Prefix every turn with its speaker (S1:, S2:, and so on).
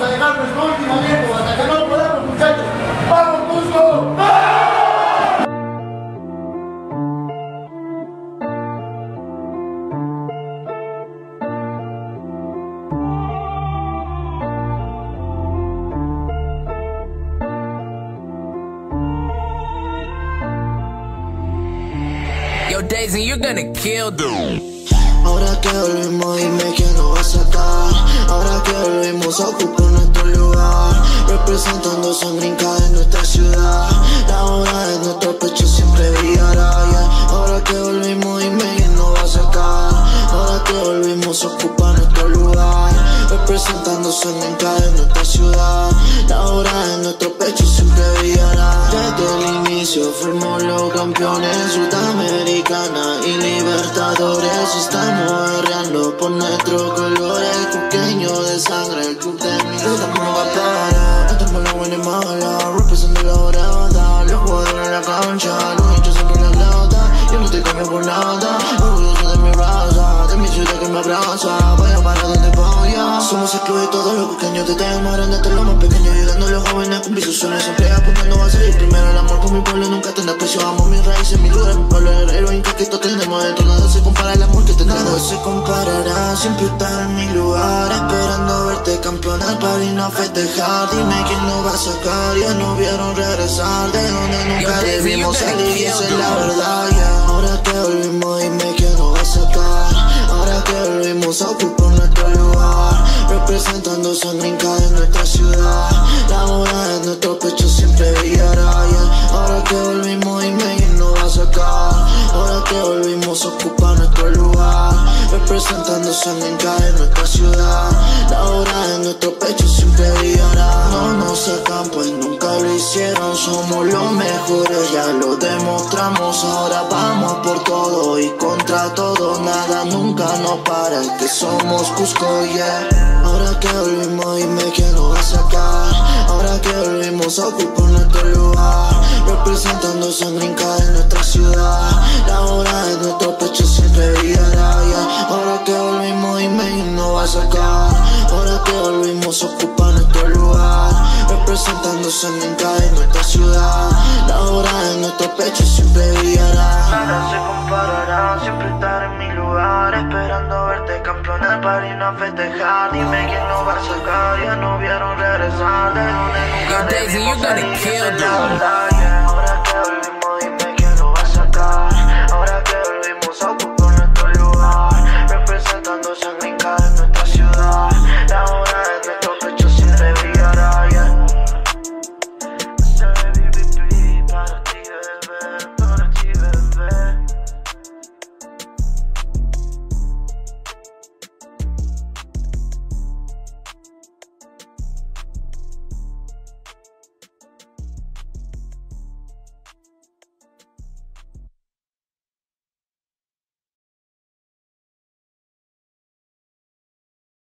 S1: a dejar nuestro último aliento hasta que no podamos, muchachos. ¡Vamos, Cusco!
S2: Yo, Daisy, you're gonna kill dude.
S3: Ahora que volvimos, dime quién nos va a sacar. Ahora que volvimos, ocupa nuestro lugar, representando sangre inca de nuestra ciudad. La hora de nuestro pecho siempre brillará, yeah. Ahora que volvimos, dime quién nos va a sacar. Ahora que volvimos, ocupa nuestro lugar, representando sangre inca de nuestra ciudad. La hora de nuestro pecho siempre brillará. Desde el inicio fuimos los campeones, Sudamericana y Libertadores. Estamos guerreando por nuestros colores, cusqueños de sangre, el club de mi estamos no va a parar. Estamos la buena y mala, representando la dorada. Los jugadores en la cancha, los hinchas siempre en la lata. Yo no te cambio por nada, orgulloso de mi raza, de mi ciudad que me abraza. Vaya para donde vaya, somos el club de todos los pequeños, desde el más grande hasta los más pequeños. Llegando a los jóvenes a cumplir sus sueños, siempre apuntando a seguir primero. El amor por mi pueblo nunca tendrá precio, amo mis raíces, mi lugar, mi pueblo guerrero, inca que esto tenemos dentro. Nada se compara al amor que tenemos. Nada se comparará, siempre estar en mi lugar, esperando verte campeonar para irnos a festejar. Dime quién nos va a sacar, ya nos vieron regresar de donde nunca debimos salir, y esa es la verdad, yeah. Ahora que volvimos, dime quién nos va a sacar. Ahora que volvimos, a ocupar nuestro lugar, representando sangre inca de nuestra ciudad. La hora de nuestro pecho siempre brillará, yeah. Ahora que volvimos, dime quién nos va a sacar. Ahora que volvimos, ocupa nuestro lugar, representando sangre inca de nuestra ciudad. La hora de nuestro pecho siempre brillará. No nos sacan pues nunca lo hicieron, somos los mejores, ya lo demostramos. Ahora vamos por todo y contra todo, nada nunca nos para, es que somos Cusco, yeah. Ahora que volvimos, dime quién nos va a sacar. Ahora que volvimos, a ocupar nuestro lugar, representando sangre inca de nuestra ciudad. La hora de nuestro pecho siempre brillará, yeah. Ahora que volvimos, dime quién nos va a sacar. Ahora que volvimos, a ocupar nuestro lugar, representando sangre inca de nuestra ciudad. La hora de nuestro pecho siempre brillará. Nada se comparará, siempre estar en mi lugar, esperando verte campeonar para irnos a festejar. Dime quién nos va a sacar, ya nos vieron regresar de donde nunca
S2: Yo, Daisy, you're
S3: debimos
S2: gonna
S3: salir,
S2: kill
S3: esa es la
S2: dude.
S3: verdad, yeah.